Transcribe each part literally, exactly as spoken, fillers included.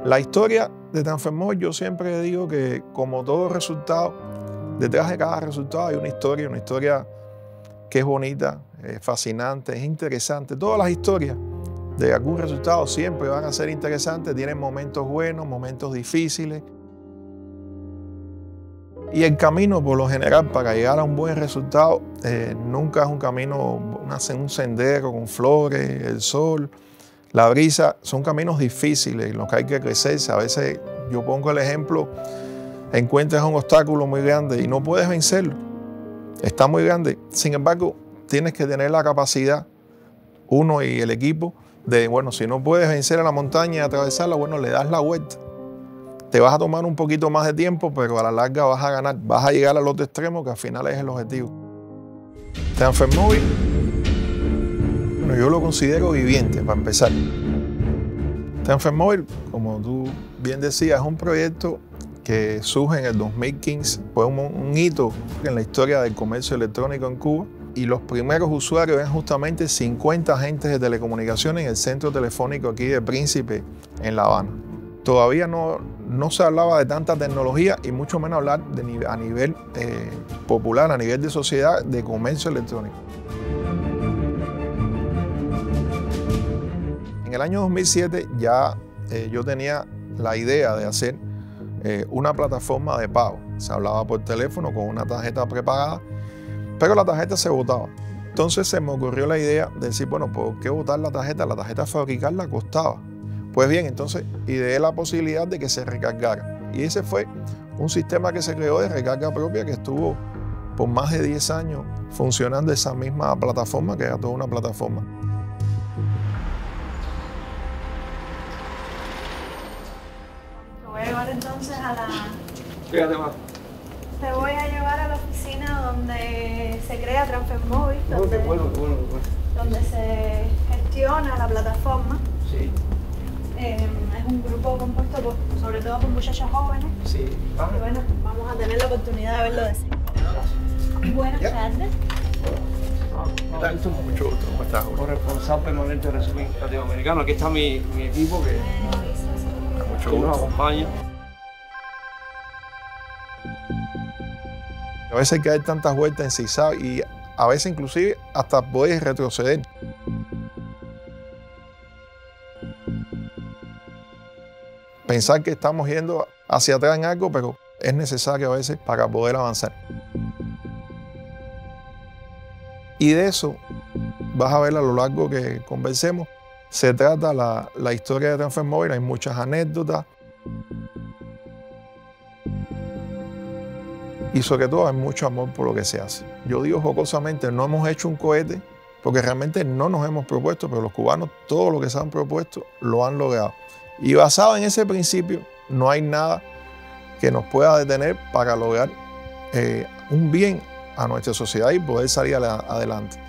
La historia de Transfermóvil, yo siempre digo que, como todo resultado, detrás de cada resultado hay una historia, una historia que es bonita, es fascinante, es interesante. Todas las historias de algún resultado siempre van a ser interesantes, tienen momentos buenos, momentos difíciles. Y el camino, por lo general, para llegar a un buen resultado, eh, nunca es un camino, un sendero con flores, el sol, la brisa. Son caminos difíciles en los que hay que crecerse. A veces, yo pongo el ejemplo, encuentras un obstáculo muy grande y no puedes vencerlo. Está muy grande. Sin embargo, tienes que tener la capacidad, uno y el equipo, de, bueno, si no puedes vencer a la montaña y atravesarla, bueno, le das la vuelta. Te vas a tomar un poquito más de tiempo, pero a la larga vas a ganar. Vas a llegar al otro extremo, que al final es el objetivo. Transfermóvil, bueno, yo lo considero viviente, para empezar. Transfermóvil, como tú bien decías, es un proyecto que surge en el dos mil quince. Fue un, un hito en la historia del comercio electrónico en Cuba. Y los primeros usuarios eran justamente cincuenta agentes de telecomunicaciones en el centro telefónico aquí de Príncipe, en La Habana. Todavía no, no se hablaba de tanta tecnología y mucho menos hablar de, a nivel eh, popular, a nivel de sociedad, de comercio electrónico. En el año dos mil siete ya eh, yo tenía la idea de hacer eh, una plataforma de pago. Se hablaba por teléfono con una tarjeta prepagada, pero la tarjeta se botaba. Entonces se me ocurrió la idea de decir, bueno, ¿por qué botar la tarjeta? La tarjeta fabricarla costaba. Pues bien, entonces ideé la posibilidad de que se recargara. Y ese fue un sistema que se creó de recarga propia que estuvo por más de diez años funcionando esa misma plataforma, que era toda una plataforma. Te voy a llevar entonces a la... Fíjate más. Te voy a llevar a la oficina donde se crea Transfermóvil, donde, qué bueno, qué bueno, qué bueno. donde se gestiona la plataforma. Sí. Eh, es un grupo compuesto por, sobre todo por muchachos jóvenes. Sí. Ah. Y bueno, vamos a tener la oportunidad de verlo de cerca. Buenas ¿Ya? tardes. ¿Qué tal? Mucho gusto. ¿Cómo estás, Julio? Corresponsal permanente de Resumen Latinoamericano. Aquí está mi, mi equipo que, Mucho que nos gusto. acompaña. A veces hay que dar tantas vueltas en zigzag y a veces inclusive hasta puedes retroceder. Pensar que estamos yendo hacia atrás en algo, pero es necesario a veces para poder avanzar. Y de eso vas a ver a lo largo que conversemos. Se trata la, la historia de Transfermóvil, hay muchas anécdotas. Y sobre todo hay mucho amor por lo que se hace. Yo digo jocosamente, no hemos hecho un cohete porque realmente no nos hemos propuesto, pero los cubanos todo lo que se han propuesto lo han logrado. Y basado en ese principio, no hay nada que nos pueda detener para lograr eh, un bien a nuestra sociedad y poder salir adelante.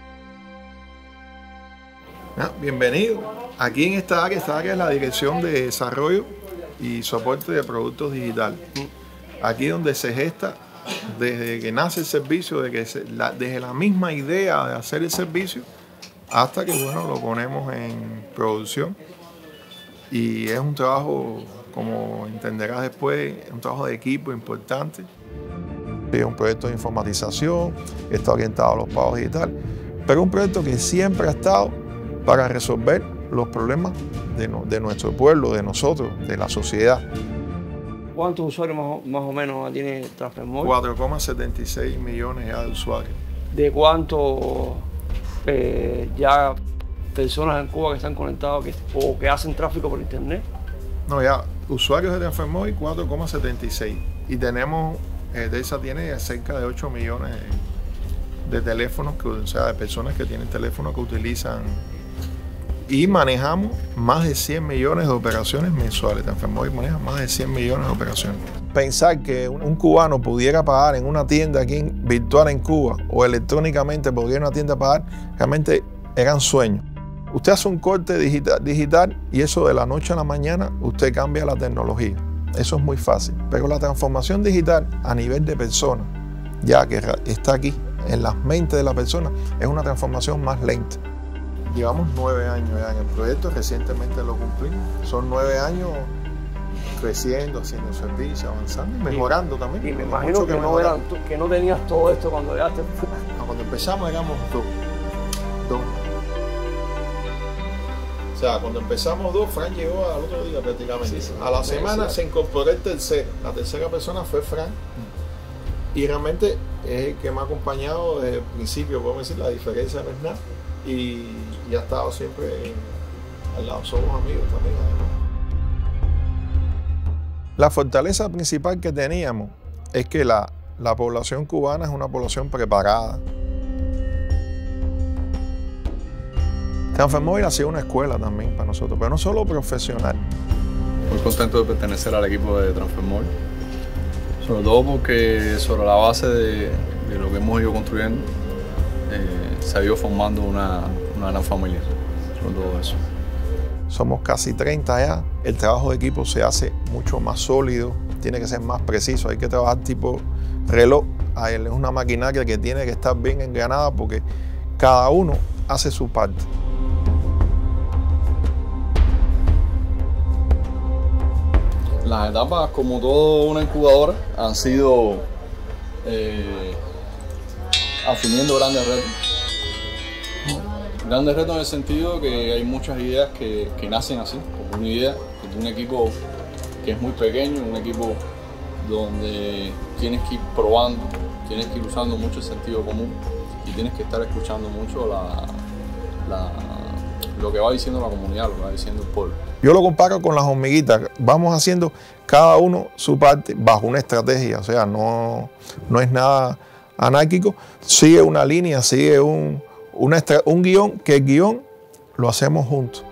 Ah, bienvenido. Aquí en esta área, esta área es la Dirección de Desarrollo y Soporte de Productos Digitales. Aquí donde se gesta desde que nace el servicio, de que se, la, desde la misma idea de hacer el servicio hasta que bueno, lo ponemos en producción. Y es un trabajo, como entenderás después, un trabajo de equipo importante. Es un proyecto de informatización, está orientado a los pagos digitales, pero un proyecto que siempre ha estado para resolver los problemas de, no, de nuestro pueblo, de nosotros, de la sociedad. ¿Cuántos usuarios más, más o menos tiene Transfermóvil? cuatro coma setenta y seis millones ya de usuarios. ¿De cuántos eh, ya personas en Cuba que están conectados que, o que hacen tráfico por internet? No, ya, usuarios de Transfermóvil cuatro coma setenta y seis. Y tenemos, eh, DESA tiene cerca de ocho millones de teléfonos, que, o sea, de personas que tienen teléfonos que utilizan. Y manejamos más de cien millones de operaciones mensuales. Transfermóvil maneja más de cien millones de operaciones. Pensar que un, un cubano pudiera pagar en una tienda aquí en, virtual en Cuba o electrónicamente pudiera en una tienda pagar, realmente eran sueños. Usted hace un corte digital, digital y eso de la noche a la mañana usted cambia la tecnología. Eso es muy fácil. Pero la transformación digital a nivel de persona, ya que está aquí en las mentes de la persona, es una transformación más lenta. Llevamos nueve años ya en el proyecto, recientemente lo cumplimos. Son nueve años creciendo, haciendo servicio, avanzando y mejorando y, también. Y me Hay imagino mucho que, no mejorar. eran, que no tenías todo esto cuando llegaste. No, cuando empezamos éramos dos. Dos. O sea, cuando empezamos dos, Fran llegó al otro día prácticamente. Sí, sí, a la sí, semana sí. se incorporó el tercero. La tercera persona fue Fran. Y realmente es el que me ha acompañado desde el principio, podemos decir, la diferencia no es nada. Y, y ha estado siempre al lado. Somos amigos también, además. La fortaleza principal que teníamos es que la, la población cubana es una población preparada. Transfermóvil ha sido una escuela también para nosotros, pero no solo profesional. Muy contento de pertenecer al equipo de Transfermóvil, sobre todo porque sobre la base de, de lo que hemos ido construyendo eh, se ha ido formando una, una gran familia, sobre todo eso. Somos casi treinta ya, el trabajo de equipo se hace mucho más sólido, tiene que ser más preciso, hay que trabajar tipo reloj, es una maquinaria que tiene que estar bien engranada porque cada uno hace su parte. Las etapas, como toda una incubadora, han sido eh, asumiendo grandes retos. Grandes retos en el sentido que hay muchas ideas que, que nacen así, como una idea de un equipo que es muy pequeño, un equipo donde tienes que ir probando, tienes que ir usando mucho el sentido común y tienes que estar escuchando mucho la, la, lo que va diciendo la comunidad, lo que va diciendo el pueblo. Yo lo comparo con las hormiguitas, vamos haciendo cada uno su parte bajo una estrategia, o sea, no, no es nada anárquico, sigue una línea, sigue un, una un guión, que el guión lo hacemos juntos.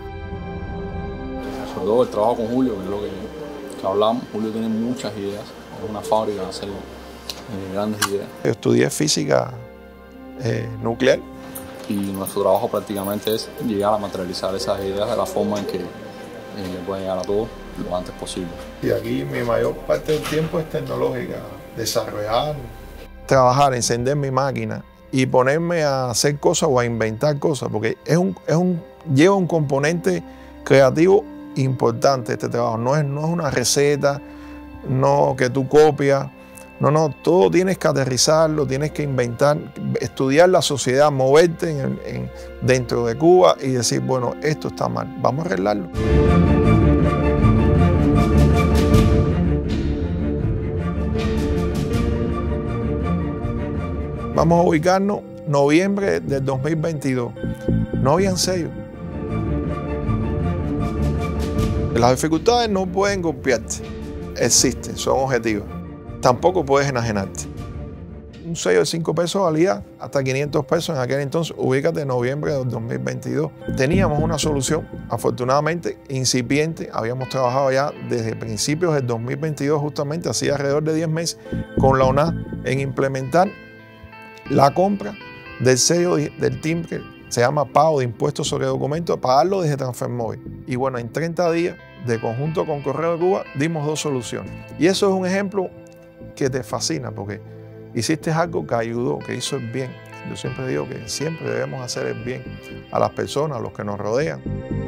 Sobre todo el trabajo con Julio, que es lo que, que hablamos. Julio tiene muchas ideas, es una fábrica de hacer eh, grandes ideas. Yo estudié física eh, nuclear. Y nuestro trabajo prácticamente es llegar a materializar esas ideas de la forma en que eh, pueden llegar a todos lo antes posible. Y aquí mi mayor parte del tiempo es tecnológica, desarrollar, trabajar, encender mi máquina y ponerme a hacer cosas o a inventar cosas, porque es un, es un, lleva un componente creativo importante este trabajo. No es, no es una receta, no que tú copias. No, no, todo tienes que aterrizarlo, tienes que inventar, estudiar la sociedad, moverte en, en, dentro de Cuba y decir, bueno, esto está mal, vamos a arreglarlo. Vamos a ubicarnos noviembre del dos mil veintidós. No habían sellos. Las dificultades no pueden golpearte, existen, son objetivas. Tampoco puedes enajenarte. Un sello de cinco pesos valía hasta quinientos pesos en aquel entonces. Ubícate en noviembre del dos mil veintidós. Teníamos una solución, afortunadamente incipiente. Habíamos trabajado ya desde principios del dos mil veintidós, justamente hacía alrededor de diez meses, con la O N A en implementar la compra del sello del timbre. Se llama pago de impuestos sobre documentos, pagarlo desde Transfermóvil. Y bueno, en treinta días, de conjunto con Correo de Cuba, dimos dos soluciones. Y eso es un ejemplo que te fascina porque hiciste algo que ayudó, que hizo el bien. Yo siempre digo que siempre debemos hacer el bien a las personas, a los que nos rodean.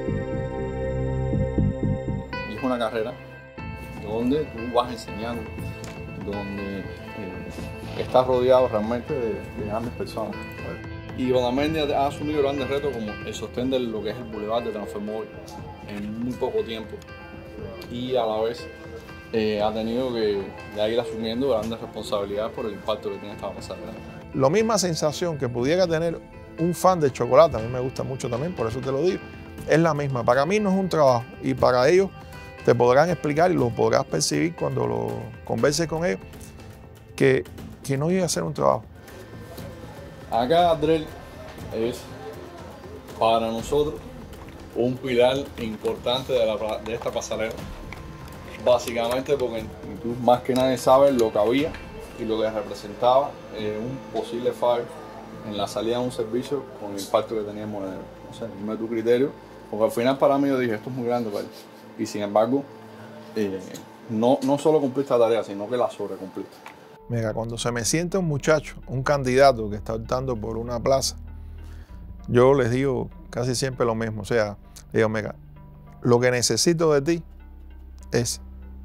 Y es una carrera donde tú vas enseñando, donde eh, estás rodeado realmente de, de grandes personas. Y Bonamendi ha asumido grandes retos como el sostén de lo que es el Boulevard de Transfermóvil en muy poco tiempo y a la vez Eh, ha tenido que ya ir asumiendo grandes responsabilidades por el impacto que tiene esta pasarela. La misma sensación que pudiera tener un fan de chocolate, a mí me gusta mucho también, por eso te lo digo, es la misma. Para mí no es un trabajo y para ellos te podrán explicar y lo podrás percibir cuando lo converses con ellos, que, que no llega a ser un trabajo. Acá Adrel es para nosotros un pilar importante de, la, de esta pasarela. Básicamente porque tú más que nadie sabes lo que había y lo que representaba eh, un posible fallo en la salida de un servicio con el impacto que teníamos en el, no sé, dime tu criterio, porque al final para mí yo dije esto es muy grande para él. Y sin embargo eh, no, no solo cumpliste la tarea, sino que la sobrecumpliste. Mira, cuando se me siente un muchacho, un candidato que está optando por una plaza, yo les digo casi siempre lo mismo, o sea, digo, mira, lo que necesito de ti es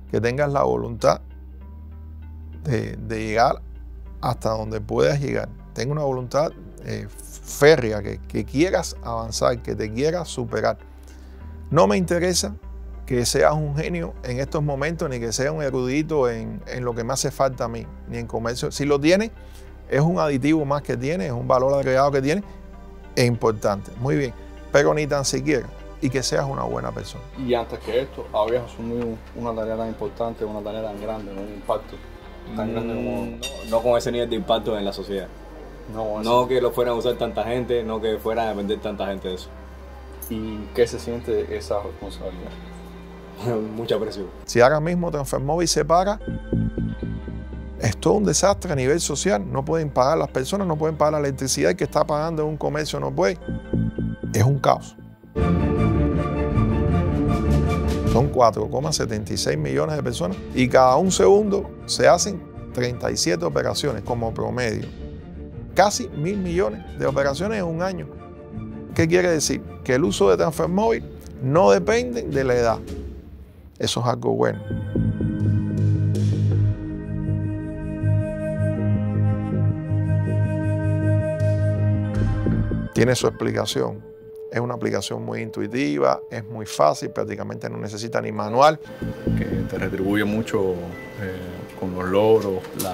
que tengas la voluntad de, de llegar hasta donde puedas llegar. Tenga una voluntad eh, férrea, que, que quieras avanzar, que te quieras superar. No me interesa que seas un genio en estos momentos, ni que seas un erudito en, en lo que me hace falta a mí, ni en comercio. Si lo tienes, es un aditivo más que tienes, es un valor agregado que tienes, es importante, muy bien, pero ni tan siquiera, y que seas una buena persona. Y antes que esto, habías asumido una tarea tan importante, una tarea tan grande, un impacto tan grande como... No, no con ese nivel de impacto en la sociedad. No, No que lo fueran a usar tanta gente, no que fuera a depender tanta gente de eso. ¿Y qué se siente esa responsabilidad? Mucha presión. Si ahora mismo Transfermóvil se para, es todo un desastre a nivel social. No pueden pagar las personas, no pueden pagar la electricidad, el que está pagando en un comercio no puede. Es un caos. Son cuatro coma setenta y seis millones de personas y cada un segundo se hacen treinta y siete operaciones como promedio. Casi mil millones de operaciones en un año. ¿Qué quiere decir? Que el uso de Transfermóvil no depende de la edad. Eso es algo bueno. Tiene su explicación. Es una aplicación muy intuitiva, es muy fácil, prácticamente no necesita ni manual. Que te retribuye mucho eh, con los logros, la,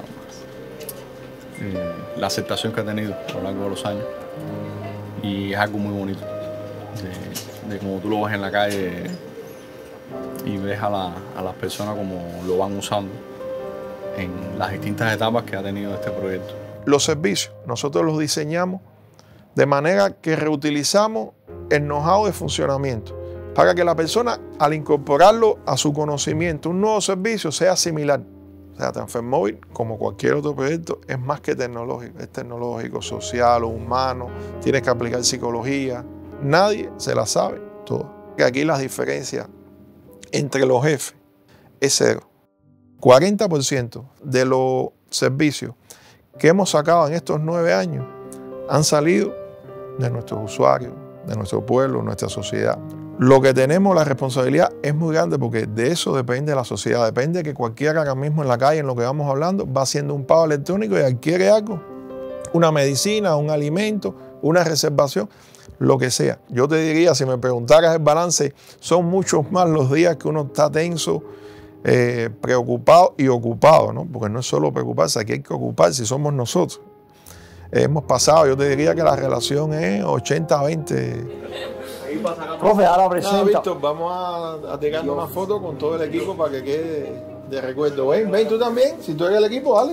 eh, la aceptación que ha tenido a lo largo de los años. Y es algo muy bonito. De, de como tú lo ves en la calle y ves a, la, a las personas como lo van usando en las distintas etapas que ha tenido este proyecto. Los servicios, nosotros los diseñamos de manera que reutilizamos el know-how de funcionamiento para que la persona, al incorporarlo a su conocimiento, un nuevo servicio sea similar. O sea, Transfermóvil, como cualquier otro proyecto, es más que tecnológico. Es tecnológico, social o humano, tienes que aplicar psicología. Nadie se la sabe todo. Aquí las diferencias entre los jefes es cero. cuarenta por ciento de los servicios que hemos sacado en estos nueve años han salido de nuestros usuarios, de nuestro pueblo, nuestra sociedad. Lo que tenemos, la responsabilidad es muy grande porque de eso depende la sociedad. Depende de que cualquiera ahora mismo en la calle, en lo que vamos hablando, va haciendo un pago electrónico y adquiere algo, una medicina, un alimento, una reservación, lo que sea. Yo te diría, si me preguntaras el balance, son muchos más los días que uno está tenso, eh, preocupado y ocupado, ¿no? Porque no es solo preocuparse, aquí hay que ocuparse, somos nosotros. Hemos pasado, yo te diría que la relación es ochenta veinte. Profe, ahora presenta. Ah, Víctor, vamos a, a tirarnos una foto con todo el equipo para que quede de recuerdo. Ven, ven tú también, si tú eres el equipo, dale.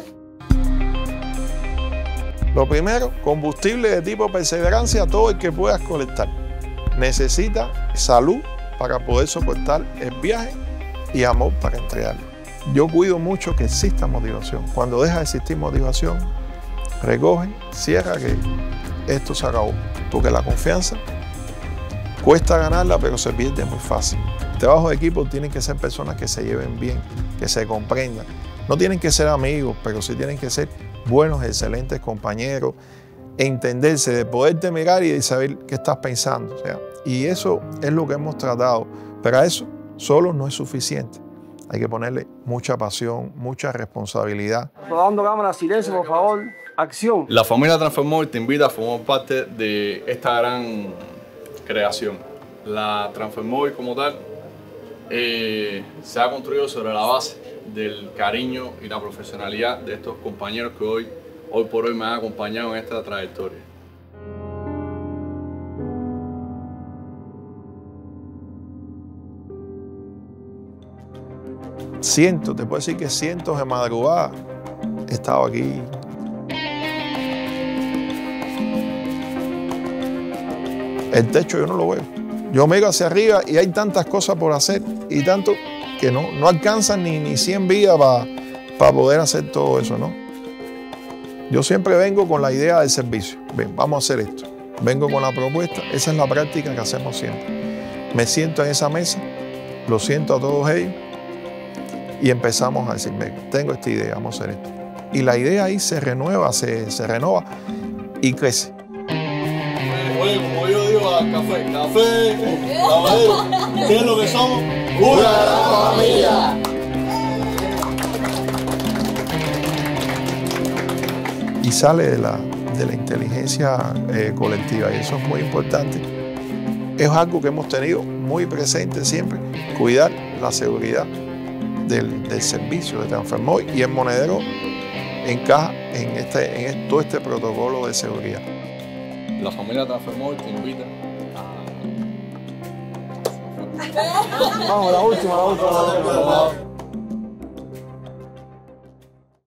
Lo primero, combustible de tipo perseverancia, todo el que puedas colectar. Necesita salud para poder soportar el viaje y amor para entregarlo. Yo cuido mucho que exista motivación. Cuando deja de existir motivación, recoge, cierra, que esto se acabó. Porque la confianza cuesta ganarla, pero se pierde muy fácil. El trabajo de equipo tienen que ser personas que se lleven bien, que se comprendan. No tienen que ser amigos, pero sí tienen que ser buenos, excelentes compañeros, entenderse, de poderte mirar y de saber qué estás pensando. O sea, y eso es lo que hemos tratado. Pero a eso solo no es suficiente. Hay que ponerle mucha pasión, mucha responsabilidad. Rodando cámara, silencio, por favor. Acción. La familia Transfermóvil te invita a formar parte de esta gran creación. La Transfermóvil como tal eh, se ha construido sobre la base del cariño y la profesionalidad de estos compañeros que hoy, hoy por hoy me han acompañado en esta trayectoria. Cientos, te puedo decir que cientos de madrugadas he estado aquí. El techo yo no lo veo. Yo miro hacia arriba y hay tantas cosas por hacer y tanto que no, no alcanzan ni, ni cien vidas para pa poder hacer todo eso, ¿no? Yo siempre vengo con la idea del servicio. Ven, vamos a hacer esto. Vengo con la propuesta. Esa es la práctica que hacemos siempre. Me siento en esa mesa, lo siento a todos ellos y empezamos a decir, ven, tengo esta idea, vamos a hacer esto. Y la idea ahí se renueva, se, se renova y crece. Oye, como yo digo al café, café, caballero, ¿qué es lo que somos? ¡Una gran familia! sale de la, de la inteligencia eh, colectiva, y eso es muy importante. Es algo que hemos tenido muy presente siempre, cuidar la seguridad del, del servicio de Transfermóvil, y el monedero encaja en, este, en todo este protocolo de seguridad. La familia Transfermóvil te invita a... Vamos, la última, la última.